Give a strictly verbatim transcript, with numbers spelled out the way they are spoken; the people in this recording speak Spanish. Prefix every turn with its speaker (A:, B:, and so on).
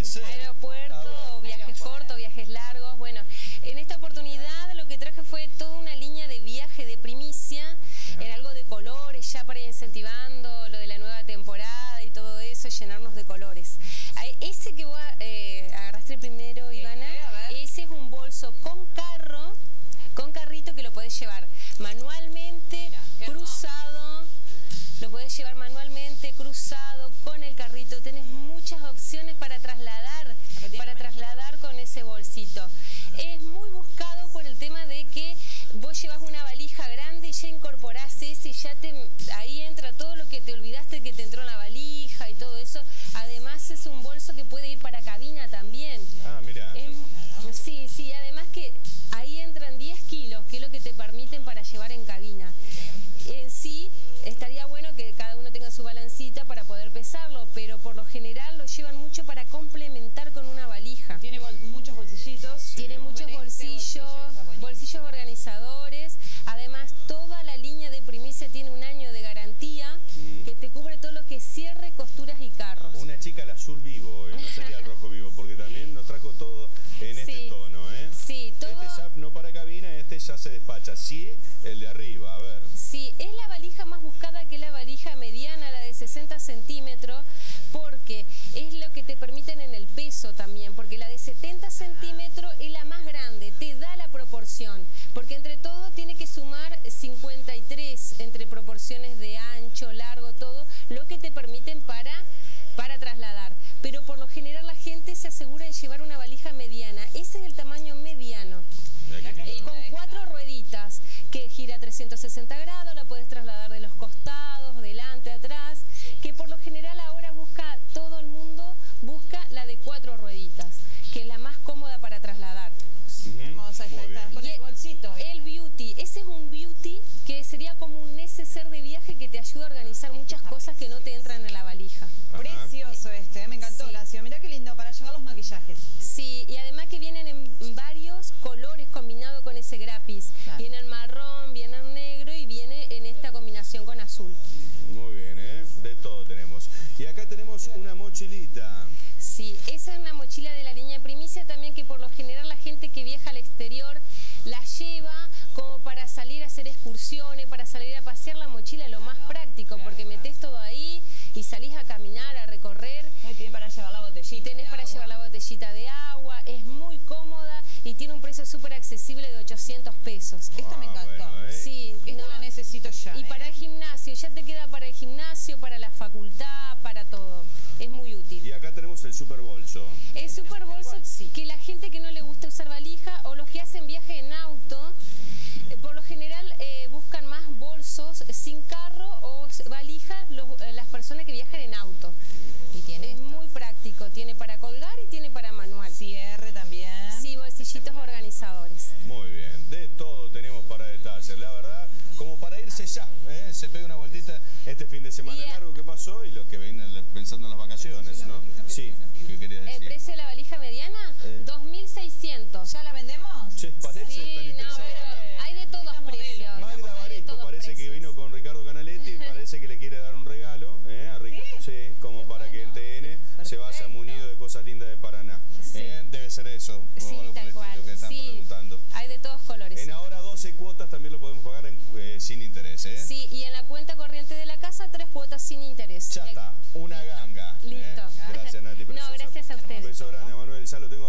A: puede ser.
B: Aeropuerto, viajes
C: Aeropuerto.
B: cortos, viajes largos. Bueno, en esta oportunidad lo que traje fue toda una línea de viaje de primicia, en algo de colores, ya para ir incentivando lo de la nueva temporada y todo eso, llenarnos de colores. Ahí, ese que vos eh, agarraste primero, Ivana,
C: Este, a ver.
B: ese es un bolso con carro, con carrito que lo podés llevar manualmente,
C: Mira, qué
B: cruzado. Lo podés llevar manualmente, cruzado, con el carrito. Tenés muchas opciones para trasladar,
C: tiene
B: para
C: la
B: trasladar con ese bolsito. Es muy buscado por el tema de que vos llevas una valija grande y ya incorporás ese y ya te, ahí entra todo lo que te olvidaste que te entró en la valija y todo eso. Además es un bolso que puede ir para cabina también.
A: Ah, mira.
B: Es- sí, sí, además que ahí entran diez kilos, que es lo que te permiten para llevar en cabina. En sí, estaría bueno que cada uno tenga su balancita para poder pesarlo, pero por lo general lo llevan mucho para complementar con una valija.
C: Tiene bol- muchos bolsillitos.
B: Tiene
C: Podemos
B: muchos
C: ver este
B: bolsillos,
C: bolsillo, está buenísimo.
B: bolsillos organizadores. Además, toda la línea de primicia tiene un año de garantía que te cubre todo lo que es cierre, costuras y carros.
A: Una chica al azul vivo, eh, no sería el rojo vivo, porque también nos trajo todo en este
B: Sí.
A: tono, ¿eh?
B: Sí, todo...
A: Este ya no para cabina, este ya se despacha. Sí, el de arriba, a ver.
B: Sí, es la valija más buscada, que es la valija mediana, la de sesenta centímetros, porque es lo que te permiten en el peso también, porque la de setenta centímetros es la más grande, te da la proporción, porque entre todo tiene que sumar cincuenta y tres entre proporciones de ancho, largo, todo, lo que te permiten para, para trasladar. Pero por lo general la gente se asegura de llevar una valija mediana, ese es el tamaño mediano.
A: Mirá qué
B: Y
A: lindo.
B: con cuatro rueditas que gira trescientos sesenta grados, la puedes trasladar de los costados, delante, atrás, que por lo general ahora busca, todo el mundo busca la de cuatro rueditas, que es la más cómoda para trasladar.
A: Ujú,
C: Hermosa, ahí
A: muy
C: está,
A: bien.
C: con
B: Y
C: el bolsito.
B: El beauty, ese es un beauty que sería como un neceser de viaje que te ayuda a organizar muchas cosas que no te entran en la valija.
A: Ajá.
C: Precioso este, eh, me encantó,
B: Sí.
C: Horacio. Mirá qué lindo para llevar los maquillajes.
B: Sí, y además que vienen en varios colores combinados con ese grapis.
C: Claro.
B: Viene en marrón, viene en negro y viene en esta combinación con azul.
A: Muy bien, ¿eh? De todo tenemos. Y acá tenemos una mochilita.
B: Sí, esa es una mochila de la línea de primicia también, que por lo general la gente que viaja al exterior la lleva como para salir a hacer excursiones, para salir a pasear. La mochila es lo más práctico,
C: claro,
B: porque
C: claro.
B: metés todo ahí y salís a caminar, a recorrer.
C: Ahí tiene para llevar la botellita.
B: Tenés
C: de
B: para
C: agua.
B: llevar la botellita de agua, es muy cómoda y tiene un precio súper accesible de ochocientos pesos.
C: Esta me
A: Ah,
C: encantó.
A: bueno, ¿eh?
B: Sí,
C: Esta
B: no.
C: la necesito ya.
B: Y
C: ¿eh?
B: para el gimnasio, ya te queda para el gimnasio, para la facultad, para todo. Es muy útil.
A: Y acá tenemos el super bolso.
B: El super bolso, que la gente que no le gusta usar valija o los que hacen viaje en auto, eh, por lo general eh, buscan más bolsos sin carro o s- valija los- eh, las personas que viajan en auto.
C: Y tiene
B: Es
C: esto.
B: muy práctico, tiene para colgar y tiene para manual.
C: Cierre también.
B: Sí, bolsillitos organizadores.
A: Muy bien, de todo tenemos para detalles. La verdad, como para irse ya, ¿eh? Se pega una vueltita este fin de semana
B: Y a-
A: largo que pasó y los que vienen pensando en las vacaciones, ¿no? Sí, ¿qué querías
B: ¿El
A: decir?
B: precio de la valija mediana?
A: Eh.
B: dos mil seiscientos.
C: ¿Ya la vendemos?
A: Che, parece,
B: Sí,
A: están
B: no,
A: interesados.
B: pero hay de todos
C: Tenga modelo.
B: precios.
A: Magda
B: Hay de
A: Barisco
B: todos
A: parece que
B: precios.
A: vino con Ricardo Canaletti, parece que le quiere dar un regalo, ¿eh? A Rica-
C: ¿Sí?
A: como
C: Qué
A: para que en
C: bueno.
A: T N se vaya
C: Perfecto.
A: munido de cosas lindas de Paraná. ¿Eh? Debe ser eso, o
B: Sí,
A: algo por
B: tal
A: el
B: cual.
A: estilo que están
B: Sí,
A: preguntando.
B: hay de todos colores.
A: En ahora doce cuotas también lo podemos pagar en, eh, sin interés, ¿eh?
B: Sí, y en la cuenta corriente de la casa, tres cuotas sin interés.
A: Ya está, una ganga. ¿eh?
B: Listo.
A: Gracias, Nati.
B: No,
A: preciosa.
B: gracias a ustedes.
A: Un beso grande, Manuel. Ya lo tengo